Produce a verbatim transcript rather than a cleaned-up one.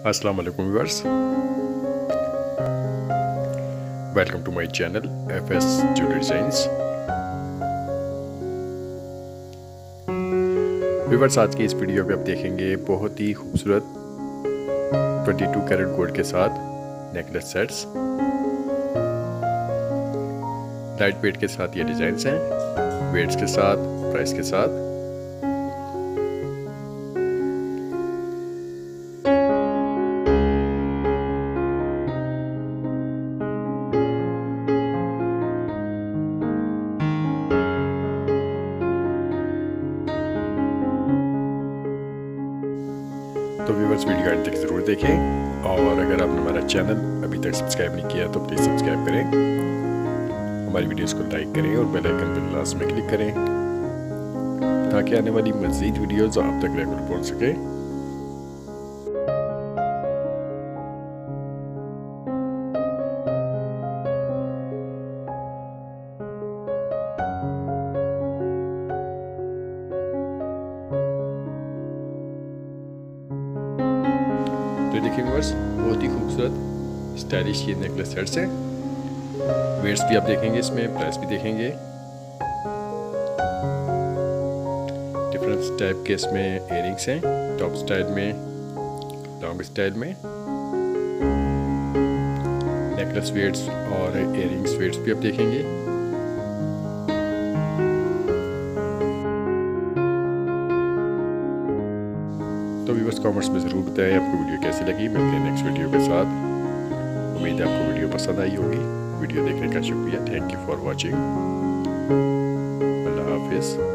अस्सलाम वालेकुम viewers, welcome to my channel F S jewellery designs. Viewers, आज की इस वीडियो में आप देखेंगे बहुत ही खूबसूरत बाईस कैरेट गोल्ड के साथ नेकलेस सेट्स। लाइट वेट के साथ ये डिज़ाइंस हैं, वेट्स के साथ, प्राइस के साथ। तो व्यूअर्स, वीडियो एंड तक ज़रूर देखें, और अगर आपने हमारा चैनल अभी तक सब्सक्राइब नहीं किया तो प्लीज़ सब्सक्राइब करें, हमारी वीडियोस को लाइक करें और बेल आइकन पर लास्ट में क्लिक करें ताकि आने वाली मज़ीद वीडियोस आप तक रेगुलर पहुंच सके। तो देखिए व्यूअर्स, बहुत ही खूबसूरत स्टाइलिश ये नेकलेस सेट्स हैं। वेट्स भी आप देखेंगे, इसमें प्राइस भी देखेंगे। डिफरेंट टाइप के इसमें इयरिंग्स हैं, टॉप स्टाइल में, लॉन्ग स्टाइल में। नेकलेस वेट्स और इयरिंग्स वेट्स भी आप देखेंगे। तो व्यूअर्स, कमेंट्स में ज़रूर बताएं आपको वीडियो कैसी लगी। मिलते हैं नेक्स्ट वीडियो के साथ। उम्मीद है आपको वीडियो पसंद आई होगी। वीडियो देखने का शुक्रिया। Thank you for watching. अल्लाह हाफिज़।